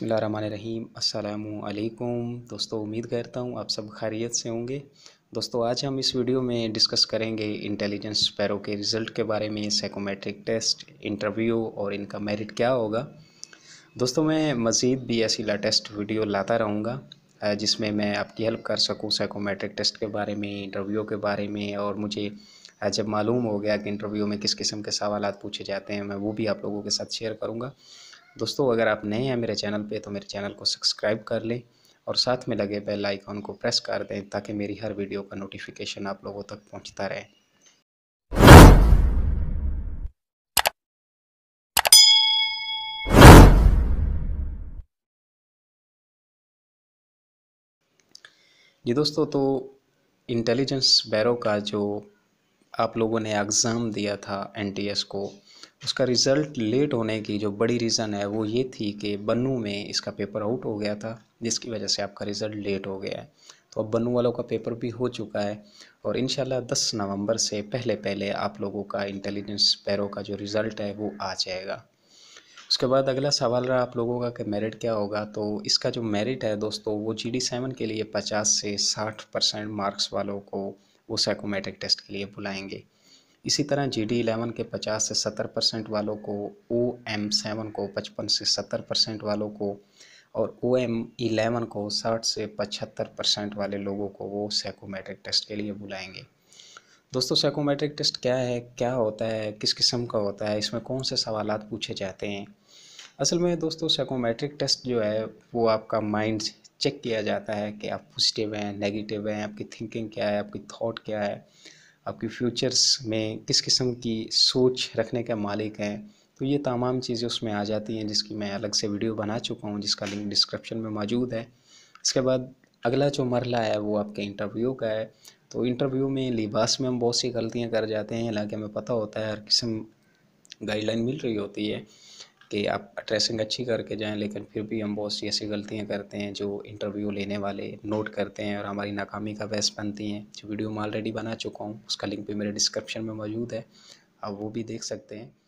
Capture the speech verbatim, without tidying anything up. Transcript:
बिस्मिल्लाहिर्रहमानिर्रहीम अस्सलामु अलैकुम दोस्तों, उम्मीद करता हूँ आप सब खैरियत से होंगे। दोस्तों, आज हम इस वीडियो में डिस्कस करेंगे इंटेलिजेंस स्पैरो के रिज़ल्ट के बारे में, साइकोमेट्रिक टेस्ट, इंटरव्यू और इनका मेरिट क्या होगा। दोस्तों, मैं मज़ीद भी ऐसी लेटेस्ट वीडियो लाता रहूँगा जिसमें मैं आपकी हेल्प कर सकूँ साइकोमेट्रिक टेस्ट के बारे में, इंटरव्यू के बारे में। और मुझे जब मालूम हो गया कि इंटरव्यू में किस किस्म के सवालात पूछे जाते हैं, मैं वो भी आप लोगों के साथ शेयर करूँगा। दोस्तों, अगर आप नए हैं मेरे चैनल पे तो मेरे चैनल को सब्सक्राइब कर लें और साथ में लगे बेल आइकॉन को प्रेस कर दें ताकि मेरी हर वीडियो का नोटिफिकेशन आप लोगों तक पहुंचता रहे। जी दोस्तों, तो इंटेलिजेंस ब्यूरो का जो आप लोगों ने एग्ज़ाम दिया था एन टी एस को, उसका रिज़ल्ट लेट होने की जो बड़ी रीज़न है वो ये थी कि बन्नू में इसका पेपर आउट हो गया था, जिसकी वजह से आपका रिज़ल्ट लेट हो गया है। तो अब बन्नू वालों का पेपर भी हो चुका है और इंशाल्लाह दस नवंबर से पहले पहले आप लोगों का इंटेलिजेंस ब्यूरो का जो रिज़ल्ट है वो आ जाएगा। उसके बाद अगला सवाल रहा आप लोगों का कि मेरिट क्या होगा। तो इसका जो मेरिट है दोस्तों, वो जी डी सेवन के लिए पचास से साठ परसेंट मार्क्स वालों को वो साइकोमेट्रिक टेस्ट के लिए बुलाएंगे। इसी तरह जी डी इलेवन के पचास से सत्तर परसेंट वालों को, ओ एम सेवन को पचपन से सत्तर परसेंट वालों को और ओ एम इलेवन को साठ से पचहत्तर परसेंट वाले लोगों को वो साइकोमेट्रिक टेस्ट के लिए बुलाएंगे। दोस्तों, साइकोमेट्रिक टेस्ट क्या है, क्या होता है, किस किस्म का होता है, इसमें कौन से सवालात पूछे जाते हैं। असल में दोस्तों, साइकोमेट्रिक टेस्ट जो है वो आपका माइंड चेक किया जाता है कि आप पॉजिटिव हैं, नेगेटिव हैं, आपकी थिंकिंग क्या है, आपकी थॉट क्या है, आपकी फ्यूचर्स में किस किस्म की सोच रखने के मालिक हैं। तो ये तमाम चीज़ें उसमें आ जाती हैं, जिसकी मैं अलग से वीडियो बना चुका हूँ, जिसका लिंक डिस्क्रिप्शन में मौजूद है। इसके बाद अगला जो मरला है वो आपके इंटरव्यू का है। तो इंटरव्यू में लिबास में हम बहुत सी गलतियाँ कर जाते हैं, हालांकि हमें पता होता है हर किस्म गाइडलाइन मिल रही होती है कि आप ड्रेसिंग अच्छी करके जाएं, लेकिन फिर भी हम बहुत सी ऐसी गलतियां करते हैं जो इंटरव्यू लेने वाले नोट करते हैं और हमारी नाकामी का बायस बनती हैं। जो वीडियो मैं ऑलरेडी बना चुका हूँ, उसका लिंक भी मेरे डिस्क्रिप्शन में मौजूद है, आप वो भी देख सकते हैं।